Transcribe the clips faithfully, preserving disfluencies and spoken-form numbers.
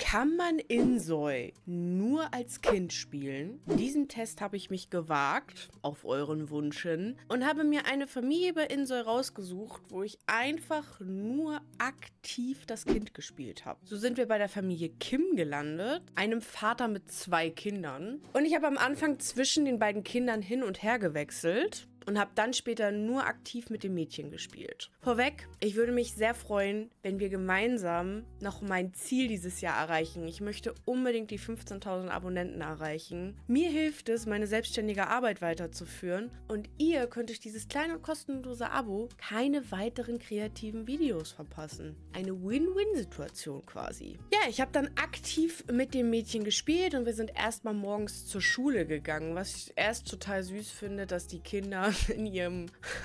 Kann man Insoy nur als Kind spielen? Diesen Test habe ich mich gewagt, auf euren Wunsch hin, und habe mir eine Familie bei Insoy rausgesucht, wo ich einfach nur aktiv das Kind gespielt habe. So sind wir bei der Familie Kim gelandet, einem Vater mit zwei Kindern. Und ich habe am Anfang zwischen den beiden Kindern hin und her gewechselt und habe dann später nur aktiv mit dem Mädchen gespielt. Vorweg, ich würde mich sehr freuen, wenn wir gemeinsam noch mein Ziel dieses Jahr erreichen. Ich möchte unbedingt die fünfzehntausend Abonnenten erreichen. Mir hilft es, meine selbstständige Arbeit weiterzuführen, und ihr könnt durch dieses kleine kostenlose Abo keine weiteren kreativen Videos verpassen. Eine Win-Win-Situation quasi. Ja, ich habe dann aktiv mit dem Mädchen gespielt und wir sind erstmal morgens zur Schule gegangen, was ich erst total süß finde, dass die Kinder in ihrem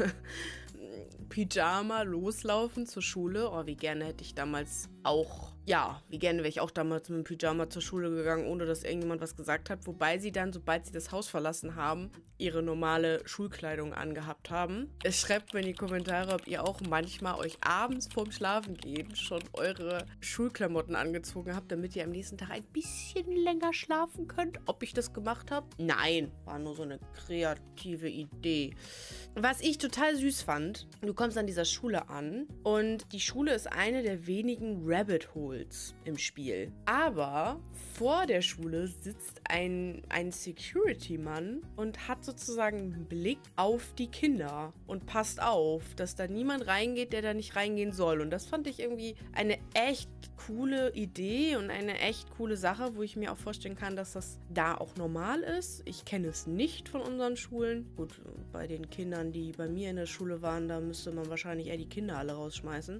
Pyjama loslaufen zur Schule. Oh, wie gerne hätte ich damals auch, ja, wie gerne wäre ich auch damals mit dem Pyjama zur Schule gegangen, ohne dass irgendjemand was gesagt hat. Wobei sie dann, sobald sie das Haus verlassen haben, ihre normale Schulkleidung angehabt haben. Es schreibt mir in die Kommentare, ob ihr auch manchmal euch abends vorm Schlafengehen schon eure Schulklamotten angezogen habt, damit ihr am nächsten Tag ein bisschen länger schlafen könnt. Ob ich das gemacht habe? Nein, war nur so eine kreative Idee. Was ich total süß fand, du kommst an dieser Schule an und die Schule ist eine der wenigen Rabbit Holes im Spiel. Aber vor der Schule sitzt ein, ein Security-Mann und hat sozusagen einen Blick auf die Kinder und passt auf, dass da niemand reingeht, der da nicht reingehen soll. Und das fand ich irgendwie eine echt coole Idee und eine echt coole Sache, wo ich mir auch vorstellen kann, dass das da auch normal ist. Ich kenne es nicht von unseren Schulen. Gut, bei den Kindern, die bei mir in der Schule waren, da müsste man wahrscheinlich eher die Kinder alle rausschmeißen.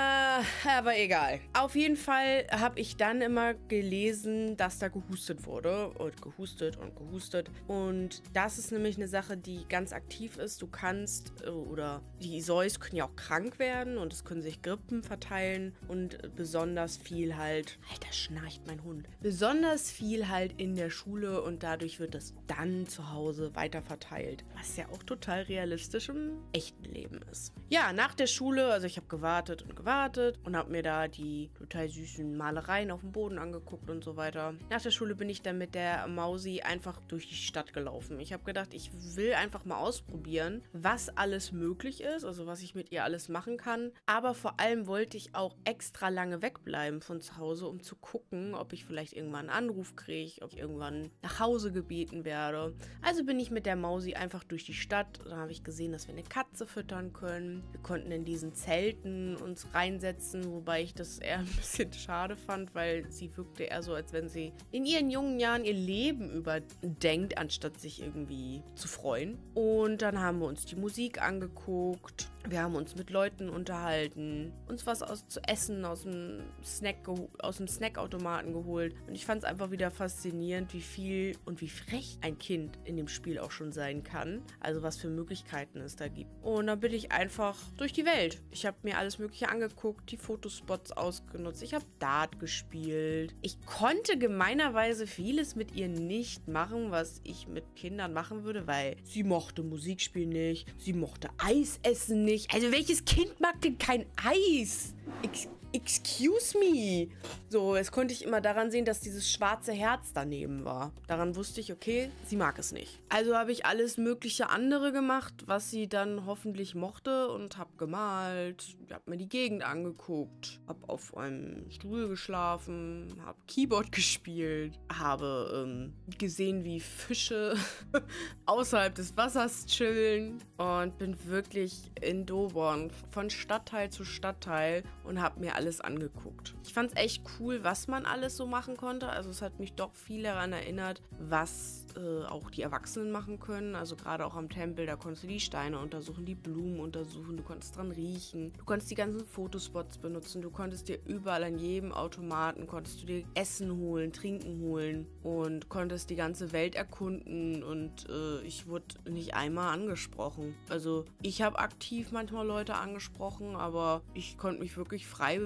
Äh, aber egal. Auf jeden Fall habe ich dann immer gelesen, dass da gehustet wurde und gehustet und gehustet. Und das ist nämlich eine Sache, die ganz aktiv ist. Du kannst, oder die Isoys können ja auch krank werden und es können sich Grippen verteilen und besonders viel halt, Alter, schnarcht mein Hund, besonders viel halt in der Schule, und dadurch wird es dann zu Hause weiter verteilt, was ja auch total realistisch im echten Leben ist. Ja, nach der Schule, also ich habe gewartet und gewartet und habe mir da die total süßen Malereien auf dem Boden angeguckt und so weiter. Nach der Schule bin ich dann mit der Mausi einfach durch die Stadt gelaufen. Ich habe gedacht, ich will einfach mal ausprobieren, was alles möglich ist, also was ich mit ihr alles machen kann, aber vor allem wollte ich auch extra lange wegbleiben von zu Hause, um zu gucken, ob ich vielleicht irgendwann einen Anruf kriege, ob ich irgendwann nach Hause gebeten werde. Also bin ich mit der Mausi einfach durch die Stadt. Da habe ich gesehen, dass wir eine Katze füttern können. Wir konnten in diesen Zelten uns reinsetzen, wobei ich das eher ein bisschen schade fand, weil sie wirkte eher so, als wenn sie in ihren jungen Jahren ihr Leben überdenkt, anstatt sich irgendwie zu freuen. Und dann haben wir uns die Musik angeguckt. Wir haben uns mit Leuten unterhalten, uns was aus, zu essen aus dem Snack aus dem Snackautomaten geholt. Und ich fand es einfach wieder faszinierend, wie viel und wie frech ein Kind in dem Spiel auch schon sein kann. Also was für Möglichkeiten es da gibt. Und dann bin ich einfach durch die Welt. Ich habe mir alles Mögliche angeguckt, die Fotospots ausgenutzt. Ich habe Dart gespielt. Ich konnte gemeinerweise vieles mit ihr nicht machen, was ich mit Kindern machen würde, weil sie mochte Musikspiel nicht, sie mochte Eis essen nicht. Also welches Kind mag denn kein Eis? Ex Excuse me. So, das konnte ich immer daran sehen, dass dieses schwarze Herz daneben war. Daran wusste ich, okay, sie mag es nicht. Also habe ich alles mögliche andere gemacht, was sie dann hoffentlich mochte, und habe gemalt, habe mir die Gegend angeguckt, habe auf einem Stuhl geschlafen, habe Keyboard gespielt, habe ähm, gesehen, wie Fische außerhalb des Wassers chillen, und bin wirklich in Dobon von Stadtteil zu Stadtteil und habe mir alles angeguckt. Ich fand es echt cool, was man alles so machen konnte. Also es hat mich doch viel daran erinnert, was äh, auch die Erwachsenen machen können. Also gerade auch am Tempel, da konntest du die Steine untersuchen, die Blumen untersuchen, du konntest dran riechen, du konntest die ganzen Fotospots benutzen, du konntest dir überall an jedem Automaten, konntest du dir Essen holen, Trinken holen und konntest die ganze Welt erkunden, und äh, ich wurde nicht einmal angesprochen. Also ich habe aktiv manchmal Leute angesprochen, aber ich konnte mich wirklich frei bewegen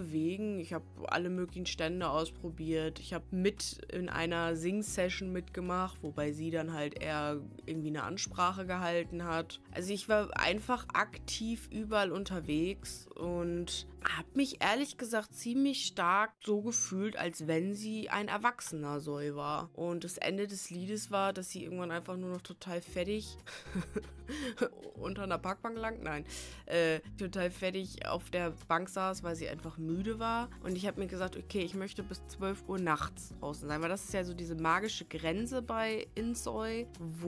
bewegen. Ich habe alle möglichen Stände ausprobiert. Ich habe mit in einer Sing-Session mitgemacht, wobei sie dann halt eher irgendwie eine Ansprache gehalten hat. Also ich war einfach aktiv überall unterwegs und habe mich ehrlich gesagt ziemlich stark so gefühlt, als wenn sie ein erwachsener Soll war. Und das Ende des Liedes war, dass sie irgendwann einfach nur noch total fertig unter einer Parkbank lang, nein, äh, total fertig auf der Bank saß, weil sie einfach müde war. Und ich habe mir gesagt, okay, ich möchte bis zwölf Uhr nachts draußen sein, weil das ist ja so diese magische Grenze bei Insoy,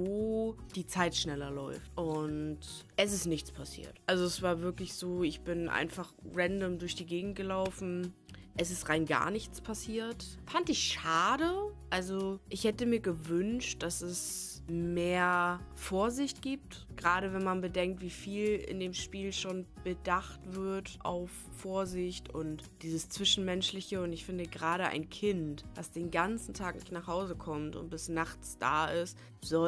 wo die Zeit schneller läuft. Und es ist nichts passiert. Also es war wirklich so, ich bin einfach random durch die Gegend gelaufen. Es ist rein gar nichts passiert. Fand ich schade. Also ich hätte mir gewünscht, dass es mehr Vorsicht gibt. Gerade wenn man bedenkt, wie viel in dem Spiel schon bedacht wird auf Vorsicht und dieses Zwischenmenschliche. Und ich finde, gerade ein Kind, das den ganzen Tag nicht nach Hause kommt und bis nachts da ist,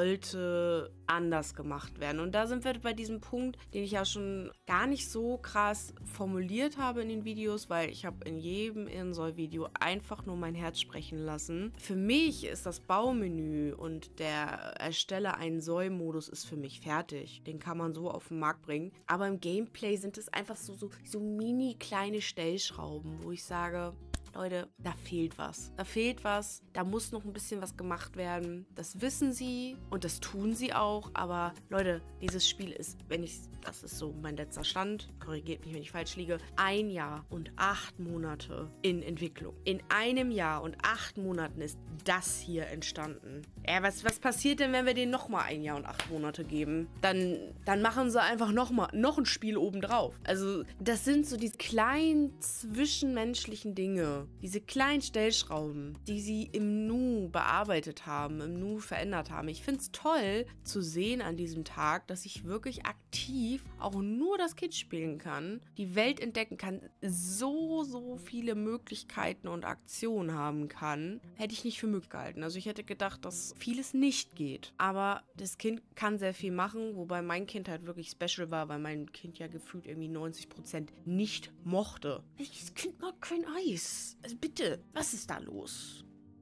sollte anders gemacht werden. Und da sind wir bei diesem Punkt, den ich ja schon gar nicht so krass formuliert habe in den Videos, weil ich habe in jedem Insoy-Video einfach nur mein Herz sprechen lassen. Für mich ist das Baumenü und der Erstelle einen Soy-Modus ist für mich fertig. Den kann man so auf den Markt bringen. Aber im Gameplay sind es einfach so, so, so mini kleine Stellschrauben, wo ich sage, Leute, da fehlt was. Da fehlt was. Da muss noch ein bisschen was gemacht werden. Das wissen sie und das tun sie auch. Aber Leute, dieses Spiel ist, wenn ich, das ist so mein letzter Stand, korrigiert mich, wenn ich falsch liege, ein Jahr und acht Monate in Entwicklung. In einem Jahr und acht Monaten ist das hier entstanden. Ja, was, was passiert denn, wenn wir denen nochmal ein Jahr und acht Monate geben? Dann, dann machen sie einfach nochmal noch ein Spiel obendrauf. Also das sind so die kleinen zwischenmenschlichen Dinge, diese kleinen Stellschrauben, die sie im Nu bearbeitet haben, im Nu verändert haben. Ich finde es toll zu sehen an diesem Tag, dass ich wirklich aktiv auch nur das Kind spielen kann, die Welt entdecken kann, so, so viele Möglichkeiten und Aktionen haben kann, hätte ich nicht für möglich gehalten. Also ich hätte gedacht, dass vieles nicht geht. Aber das Kind kann sehr viel machen, wobei mein Kind halt wirklich special war, weil mein Kind ja gefühlt irgendwie neunzig Prozent nicht mochte. Das Kind mag kein Eis. Also bitte, was ist da los?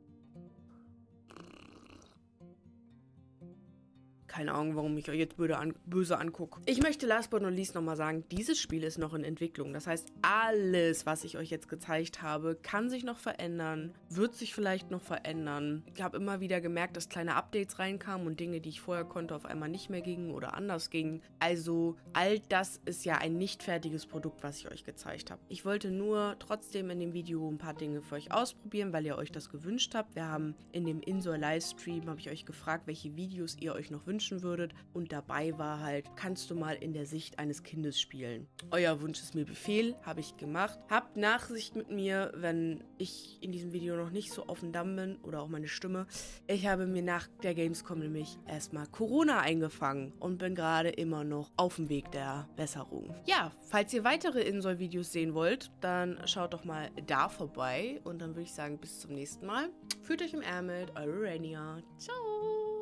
Keine Ahnung, warum ich euch jetzt böse, an, böse angucke. Ich möchte last but not least nochmal sagen, dieses Spiel ist noch in Entwicklung. Das heißt, alles, was ich euch jetzt gezeigt habe, kann sich noch verändern, wird sich vielleicht noch verändern. Ich habe immer wieder gemerkt, dass kleine Updates reinkamen und Dinge, die ich vorher konnte, auf einmal nicht mehr gingen oder anders gingen. Also all das ist ja ein nicht fertiges Produkt, was ich euch gezeigt habe. Ich wollte nur trotzdem in dem Video ein paar Dinge für euch ausprobieren, weil ihr euch das gewünscht habt. Wir haben in dem Insoy Livestream, habe ich euch gefragt, welche Videos ihr euch noch wünschen würdet und dabei war halt, kannst du mal in der Sicht eines Kindes spielen. Euer Wunsch ist mir Befehl, habe ich gemacht. Habt Nachsicht mit mir, wenn ich in diesem Video noch nicht so auf dem Damm bin oder auch meine Stimme. Ich habe mir nach der Gamescom nämlich erstmal Corona eingefangen und bin gerade immer noch auf dem Weg der Besserung. Ja, falls ihr weitere Insoy-Videos sehen wollt, dann schaut doch mal da vorbei und dann würde ich sagen, bis zum nächsten Mal. Fühlt euch im Ärmel, eure Rania. Ciao!